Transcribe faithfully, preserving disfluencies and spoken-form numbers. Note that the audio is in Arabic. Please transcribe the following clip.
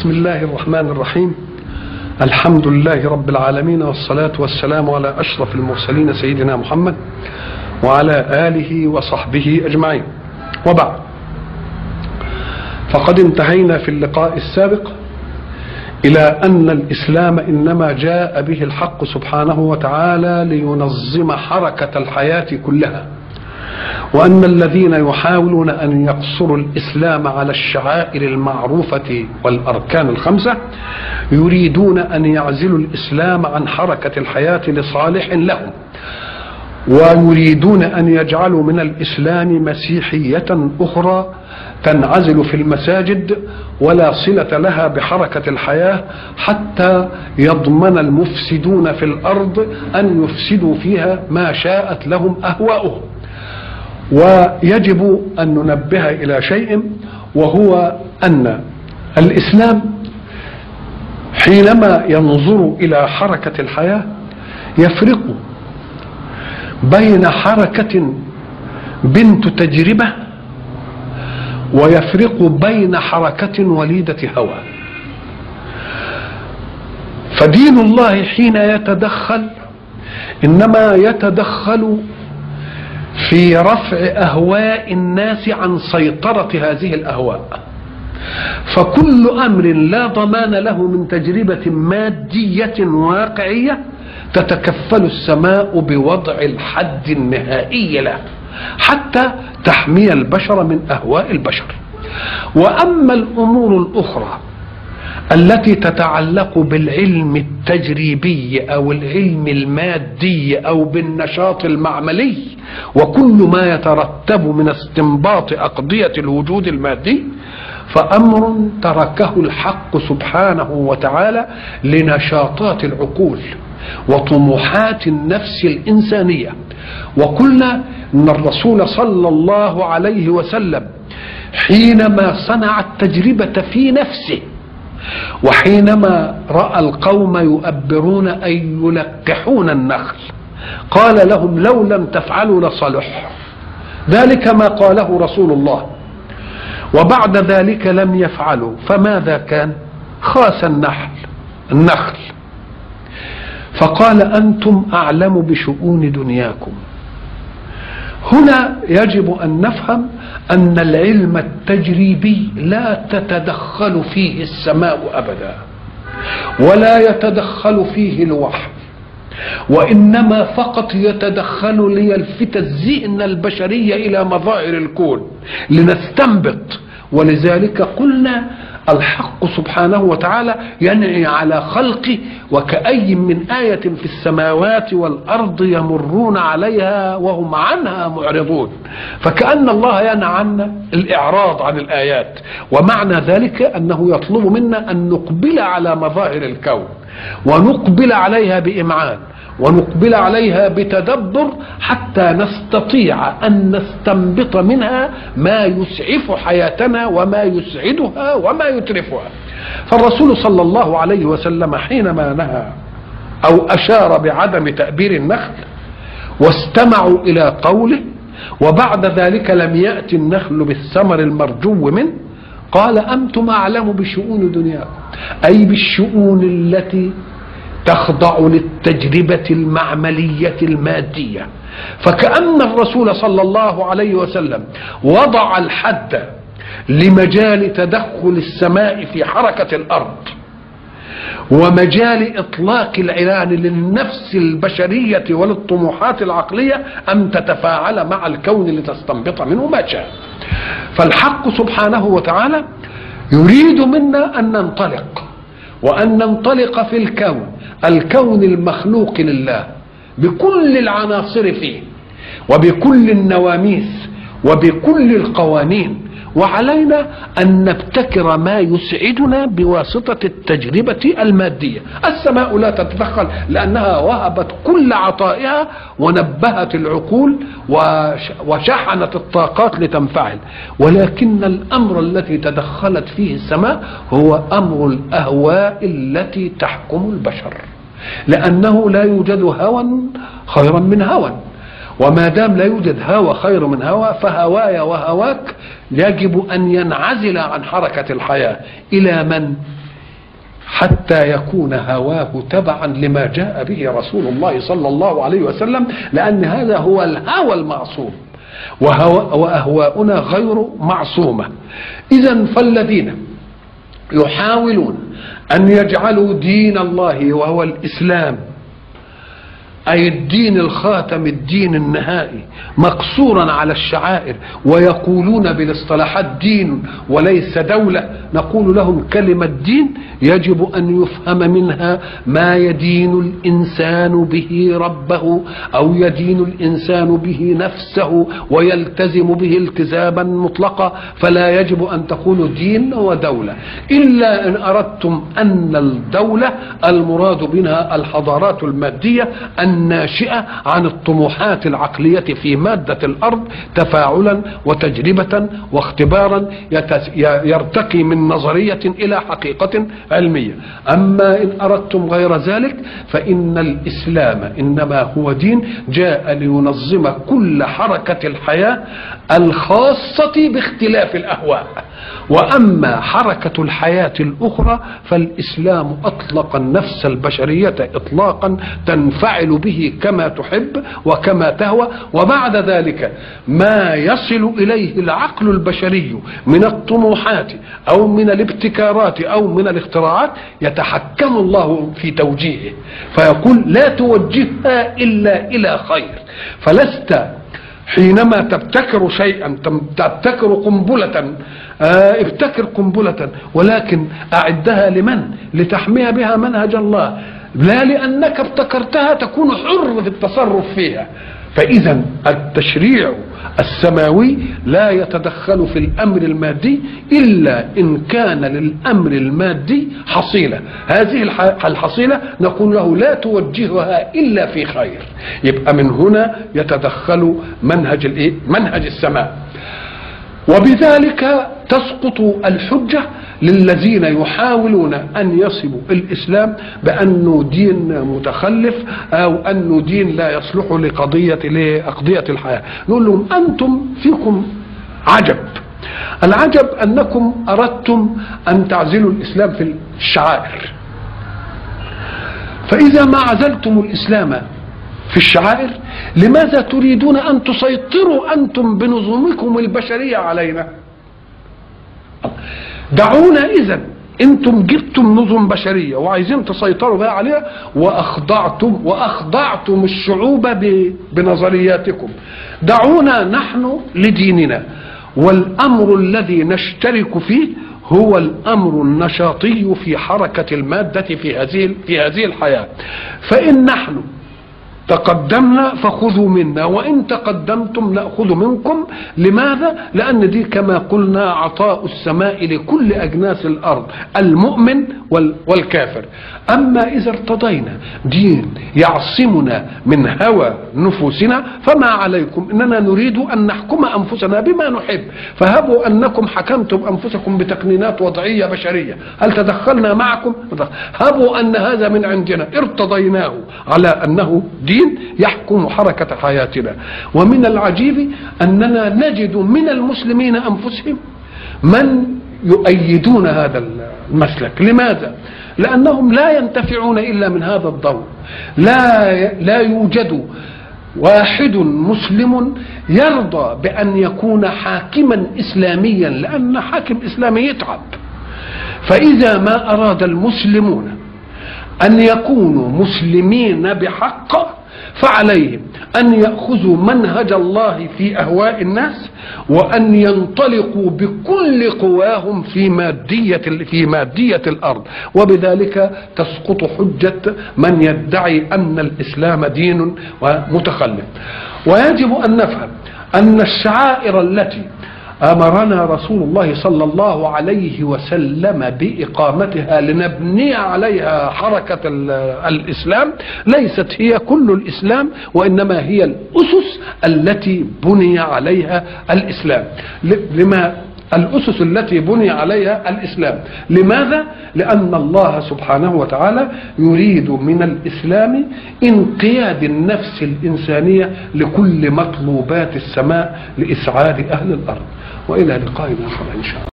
بسم الله الرحمن الرحيم. الحمد لله رب العالمين، والصلاة والسلام على أشرف المرسلين سيدنا محمد وعلى آله وصحبه أجمعين، وبعد، فقد انتهينا في اللقاء السابق إلى أن الإسلام إنما جاء به الحق سبحانه وتعالى لينظم حركة الحياة كلها، وأن الذين يحاولون أن يقصروا الإسلام على الشعائر المعروفة والأركان الخمسة يريدون أن يعزلوا الإسلام عن حركة الحياة لصالح لهم، ويريدون أن يجعلوا من الإسلام مسيحية أخرى تنعزل في المساجد ولا صلة لها بحركة الحياة، حتى يضمن المفسدون في الأرض أن يفسدوا فيها ما شاءت لهم أهواؤهم. ويجب أن ننبه إلى شيء، وهو أن الإسلام حينما ينظر إلى حركة الحياة يفرق بين حركة بنت تجربة ويفرق بين حركة وليدة هوى. فدين الله حين يتدخل إنما يتدخل في رفع أهواء الناس عن سيطرة هذه الأهواء، فكل أمر لا ضمان له من تجربة مادية واقعية تتكفل السماء بوضع الحد النهائي له حتى تحمي البشر من أهواء البشر. وأما الأمور الأخرى التي تتعلق بالعلم التجريبي أو العلم المادي أو بالنشاط المعملي وكل ما يترتب من استنباط أقضية الوجود المادي، فأمر تركه الحق سبحانه وتعالى لنشاطات العقول وطموحات النفس الإنسانية. وقلنا أن الرسول صلى الله عليه وسلم حينما صنع التجربة في نفسه، وحينما رأى القوم يؤبرون أي يلقحون النخل، قال لهم: لو لم تفعلوا لصلح. ذلك ما قاله رسول الله. وبعد ذلك لم يفعلوا، فماذا كان؟ خاس النحل النخل، فقال: أنتم أعلم بشؤون دنياكم. هنا يجب أن نفهم أن العلم التجريبي لا تتدخل فيه السماء أبدا، ولا يتدخل فيه الوحي، وإنما فقط يتدخل ليلفت الذهن البشري إلى مظاهر الكون لنستنبط. ولذلك قلنا الحق سبحانه وتعالى ينعي على خلقه: وكأي من آية في السماوات والأرض يمرون عليها وهم عنها معرضون. فكأن الله ينهى عنا الإعراض عن الآيات، ومعنى ذلك أنه يطلب منا أن نقبل على مظاهر الكون ونقبل عليها بإمعان ونقبل عليها بتدبر حتى نستطيع أن نستنبط منها ما يسعف حياتنا وما يسعدها وما يترفها. فالرسول صلى الله عليه وسلم حينما نهى أو أشار بعدم تأبير النخل واستمعوا إلى قوله، وبعد ذلك لم يأتي النخل بالثمر المرجو منه، قال: أنتم أعلم بشؤون دنياكم، أي بالشؤون التي تخضع للتجربة المعملية المادية. فكأن الرسول صلى الله عليه وسلم وضع الحد لمجال تدخل السماء في حركة الأرض ومجال إطلاق الإعلان للنفس البشرية وللطموحات العقلية أن تتفاعل مع الكون لتستنبط منه ما شاء. فالحق سبحانه وتعالى يريد منا أن ننطلق وأن ننطلق في الكون الكون المخلوق لله بكل العناصر فيه وبكل النواميس وبكل القوانين، وعلينا أن نبتكر ما يسعدنا بواسطة التجربة المادية. السماء لا تتدخل لأنها وهبت كل عطائها ونبهت العقول وشحنت الطاقات لتنفعل، ولكن الأمر الذي تدخلت فيه السماء هو أمر الأهواء التي تحكم البشر، لأنه لا يوجد هوى خيرا من هوى، وما دام لا يوجد هوى خير من هوى فهواي وهواك يجب أن ينعزل عن حركة الحياة. إلى من؟ حتى يكون هواه تبعا لما جاء به رسول الله صلى الله عليه وسلم، لأن هذا هو الهوى المعصوم وأهواؤنا غير معصومة. إذن فالذين يحاولون أن يجعلوا دين الله وهو الإسلام، أي الدين الخاتم، الدين النهائي، مقصورا على الشعائر، ويقولون بالاصطلاحات دين وليس دولة، نقول لهم كلمة دين يجب أن يفهم منها ما يدين الإنسان به ربه، أو يدين الإنسان به نفسه ويلتزم به التزاما مطلقا، فلا يجب أن تقولوا دين ودولة، إلا إن أردتم أن الدولة المراد بها الحضارات المادية الناشئة عن الطموحات العقلية في مادة الأرض، تفاعلا وتجربة واختبارا يرتقي من نظرية إلى حقيقة علمية. أما إن أردتم غير ذلك فإن الإسلام إنما هو دين جاء لينظم كل حركة الحياة الخاصة باختلاف الأهواء، وأما حركة الحياة الأخرى فالإسلام أطلق النفس البشرية إطلاقا تنفعل به كما تحب وكما تهوى، وبعد ذلك ما يصل إليه العقل البشري من الطموحات أو من الابتكارات أو من الاختراعات يتحكم الله في توجيهه، فيقول لا توجهها إلا إلى خير. فلست حينما تبتكر شيئا، تبتكر قنبلة، ابتكر قنبلة ولكن أعدها لمن؟ لتحمي بها منهج الله، لا لأنك ابتكرتها تكون حر في التصرف فيها. فإذا التشريع السماوي لا يتدخل في الأمر المادي إلا إن كان للأمر المادي حصيلة، هذه الحصيلة نقول له لا توجهها إلا في خير. يبقى من هنا يتدخل منهج الإيه؟ منهج السماء، وبذلك تسقط الحجة للذين يحاولون أن يصبوا الإسلام بأنه دين متخلف أو أنه دين لا يصلح لقضية لأقضية الحياة. نقول لهم أنتم فيكم عجب، العجب أنكم أردتم أن تعزلوا الإسلام في الشعائر، فإذا ما عزلتم الإسلام في الشعائر لماذا تريدون أن تسيطروا أنتم بنظمكم البشرية علينا؟ دعونا إذن، أنتم جبتم نظم بشرية وعايزين تسيطروا بها عليها، وأخضعتم وأخضعتم الشعوب بنظرياتكم، دعونا نحن لديننا، والأمر الذي نشترك فيه هو الأمر النشاطي في حركة المادة في هذه في هذه الحياة. فإن نحن تقدمنا فخذوا منا، وإن تقدمتم نأخذ منكم. لماذا؟ لأن دي كما قلنا عطاء السماء لكل أجناس الأرض، المؤمن والكافر. أما إذا ارتضينا دين يعصمنا من هوى نفوسنا فما عليكم، إننا نريد أن نحكم أنفسنا بما نحب، فهبوا أنكم حكمتم أنفسكم بتقنينات وضعية بشرية، هل تدخلنا معكم؟ هبوا أن هذا من عندنا ارتضيناه على أنه دين يحكم حركة حياتنا. ومن العجيب أننا نجد من المسلمين أنفسهم من يؤيدون هذا المسلك. لماذا؟ لأنهم لا ينتفعون إلا من هذا الضوء. لا لا يوجد واحد مسلم يرضى بأن يكون حاكما إسلاميا، لأن حاكم إسلامي يتعب. فإذا ما أراد المسلمون أن يكونوا مسلمين بحق فعليهم أن يأخذوا منهج الله في أهواء الناس، وأن ينطلقوا بكل قواهم في مادية في مادية الأرض، وبذلك تسقط حجة من يدعي أن الإسلام دين متخلف. ويجب أن نفهم أن الشعائر التي أمرنا رسول الله صلى الله عليه وسلم بإقامتها لنبني عليها حركة الإسلام ليست هي كل الإسلام، وإنما هي الأسس التي بني عليها الإسلام. لما الأسس التي بني عليها الإسلام، لماذا؟ لأن الله سبحانه وتعالى يريد من الإسلام انقياد النفس الإنسانية لكل مطلوبات السماء لإسعاد أهل الأرض. وإلى لقاء آخر إن شاء الله.